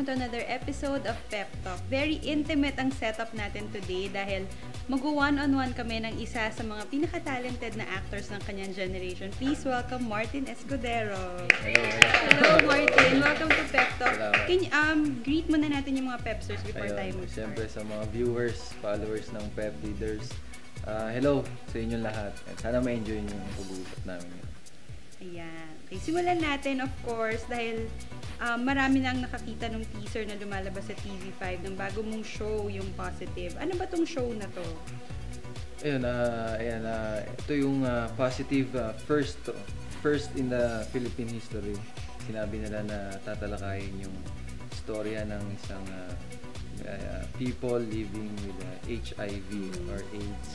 to another episode of Pep Talk. Very intimate ang setup natin today dahil mag-one-on-one kami ng isa sa mga pinaka-talented na actors ng kanyang generation. Please welcome Martin Escudero. Hello. Hello Martin, welcome to Pep Talk. Can you, greet muna natin yung mga Pepsters before tayo mag-start. Siyempre sa mga viewers, followers ng Pep Leaders. Hello sa inyong lahat. Sana ma-enjoy nyo yung pag-uusap namin. Ayan. Okay, simulan natin of course dahil marami nang nakakita ng teaser na lumalabas sa TV5 ng bago mong show, yung Positive. Ano ba tong show na to? Ayun, ito yung Positive first in the Philippine history. Sinabi nila na tatalakayin yung storya ng isang people living with HIV or AIDS.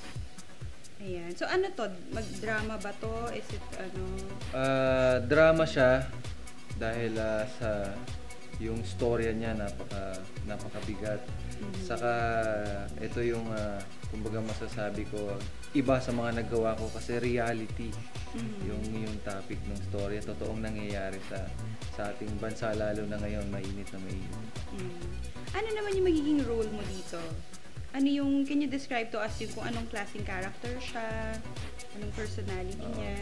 Ayan. So ano to? Mag-drama ba to? Is it ano? Drama siya dahil sa yung storya niya napakabigat. Saka ito yung kumbaga masasabi ko iba sa mga nagawa ko kasi reality. Yung topic ng storya totoong nangyayari sa ating bansa lalo na ngayon mainit na mainit. Ano naman yung magiging role mo dito? Ano yung, can you describe to us yung kung anong klaseng character siya? Anong personality niya?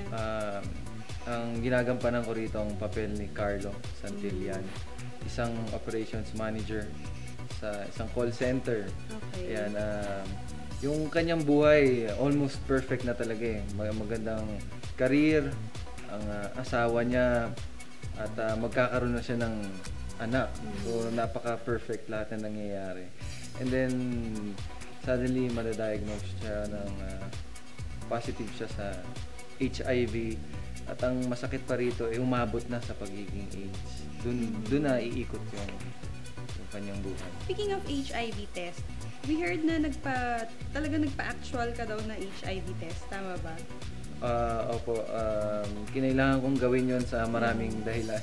Ang ginagampanan ko rito ang papel ni Carlo Santillan. Isang operations manager sa isang call center. Okay. Ayan, yung kanyang buhay almost perfect na talaga eh. Magandang career, ang asawa niya at magkakaroon na siya ng anak. So napaka-perfect lahat na nangyayari. And then, suddenly, madadiagnose siya ng positive siya sa HIV. At ang masakit pa rito, umabot na sa pagiging AIDS. Doon na iikot yung kanyang buhay. Speaking of HIV test, we heard na talaga nagpa-actual ka daw na HIV test. Tama ba? Opo. Kinailangan kong gawin yon sa maraming dahilan.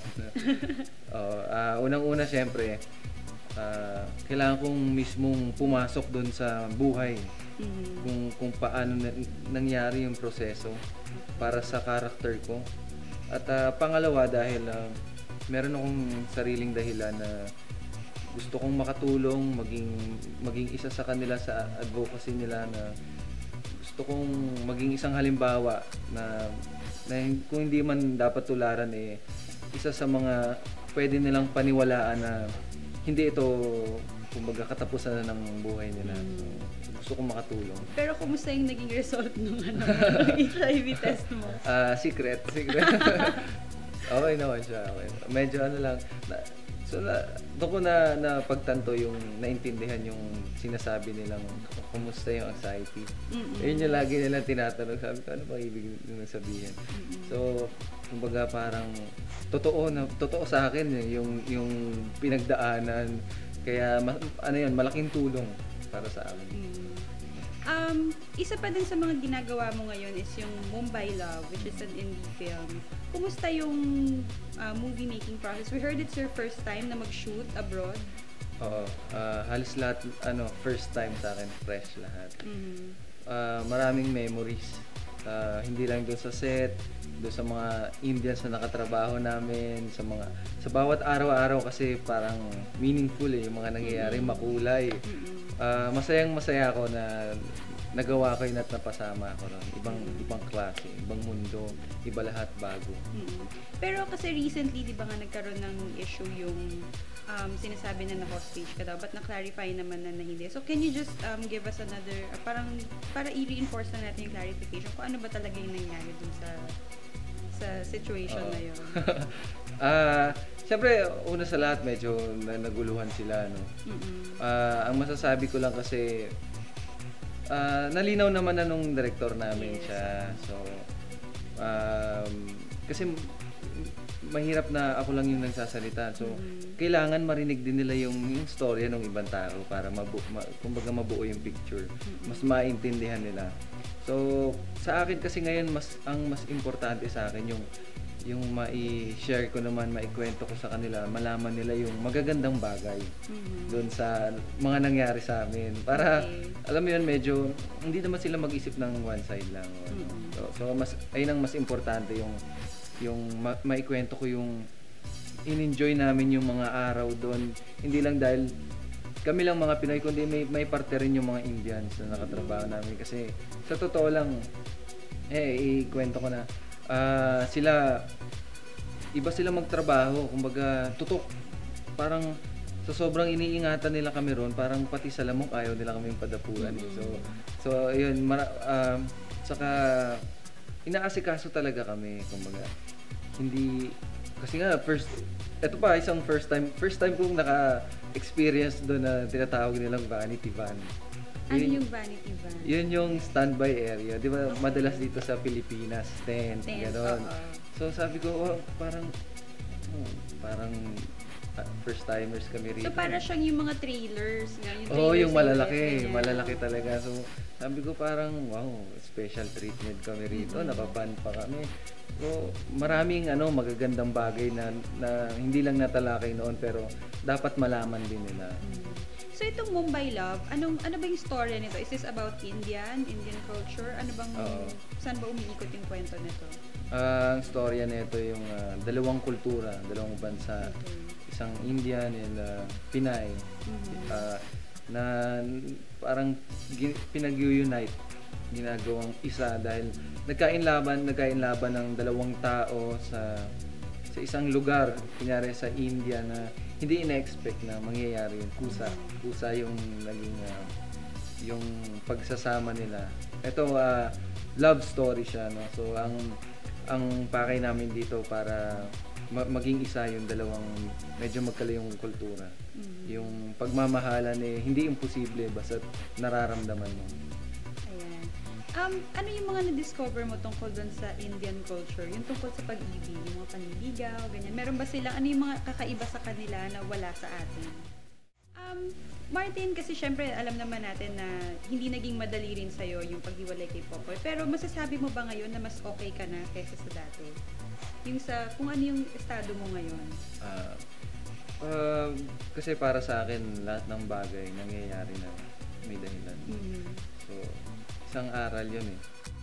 Unang-una, syempre, kailangan kong mismong pumasok doon sa buhay kung paano nangyari yung proseso para sa character ko at pangalawa dahil meron akong sariling dahilan na gusto kong makatulong maging isa sa kanila sa advocacy nila na gusto kong maging isang halimbawa na kung hindi man dapat tularan isa sa mga pwede nilang paniwalaan na hindi ito, kumbaga, katapusan na ng buhay nila. So, gusto kong makatulong. Pero kumusta yung naging result ng HIV test mo? Secret. Okay naman siya. Okay. Medyo lang. Doon ko na pagtanto yung naintindihan yung sinasabi nilang kumusta yung anxiety. Yun yung lagi nilang tinatanong. Sabi ko, ano ba ibig nung sabihin? So, kumbaga parang totoo sa akin yung pinagdaanan. Kaya malaking tulong para sa amin. Isa pa din sa mga ginagawa mo ngayon is yung Mumbai Love, which is an indie film. Kumusta yung movie making process? We heard it's your first time na mag-shoot abroad. Oo. Halos lahat, first time sa akin, fresh lahat. Maraming memories. Hindi lang doon sa set, doon sa mga Indians na nakatrabaho namin, sa bawat araw-araw kasi parang meaningful yung mga nangyayari, makulay. Masayang-masaya ako na nagawa ko yun at napasama ako ron. Ibang klase, ibang mundo, iba lahat bago. Pero kasi recently, di ba nga nagkaroon ng issue yung sinasabi na na-hostage ka daw, but na-clarify naman na hindi. So can you just give us another, parang para i-reinforce na natin yung clarification kung ano ba talaga yung nangyari dun sa situation na yun? Siyempre, una sa lahat, medyo naguluhan sila. No? Ang masasabi ko lang kasi, nalinaw naman na nung director namin siya. So, kasi mahirap na ako lang yung nagsasalita. So, kailangan marinig din nila yung storya ng ibang tao para kumbaga mabuo yung picture. Mas maintindihan nila. So, sa akin kasi ngayon ang mas importante sa akin yung mai-share ko naman, maikwento ko sa kanila, malaman nila yung magagandang bagay doon sa mga nangyari sa amin. Para, alam mo yun, medyo, hindi naman sila mag-isip ng one side lang. So ayun ang mas importante, yung maikwento ko yung in-enjoy namin yung mga araw doon. Hindi lang dahil kami lang mga Pinoy, kundi may parte rin yung mga Indians na nakatrabaho namin. Kasi sa totoo lang, ikwento ko na, iba sila magtrabaho, kumbaga tutok. Parang sa sobrang iniingatan nila kami ron, parang pati sa lamok ayaw nila kaming padapuan. So ayun, saka inaasikaso talaga kami, kumbaga. Hindi, kasi nga ito pa isang first time kong naka-experience doon na tinatawag nilang vanity van. Ano yung vanity van? Yun yung standby area. Di ba madalas dito sa Pilipinas, tent, gano'n. So sabi ko, parang first timers kami rito. So para siyang yung mga trailers nga, yung malalaki talaga. So sabi ko parang, wow, special treatment kami rito, nakaban pa kami. So maraming magagandang bagay na hindi lang natalakay noon, pero dapat malaman din nila. So itong Mumbai Love, ano ba yung story nito? Is this about Indian culture? Saan ba umiikot yung kwento nito? Ang storya nito yung dalawang kultura, dalawang bansa. Isang Indian and Pinay. Na parang pinag-unite, ginagawang isa dahil nagkainlaban ng dalawang tao sa isang lugar, kunyari sa India, na hindi ina-expect na mangyayari yun. Kusa yung naging yung pagsasama nila. Ito love story siya, no? So ang pakay namin dito para maging isa yung dalawang medyo magkalayong kultura. Yung pagmamahalan hindi imposible basta nararamdaman mo. Ano yung mga na-discover mo tungkol doon sa Indian culture? Yung tungkol sa pag-ibig, yung mga panliligaw, ganyan. Meron ba silang, ano yung mga kakaiba sa kanila na wala sa atin? Martin, kasi syempre alam naman natin na hindi naging madali rin sa'yo yung paghiwalay kay Popoy. Pero masasabi mo ba ngayon na mas okay ka na kaysa sa dati? Yung kung ano yung estado mo ngayon? Kasi para sa akin, lahat ng bagay nangyayari na may dahilan. So, isang aral yun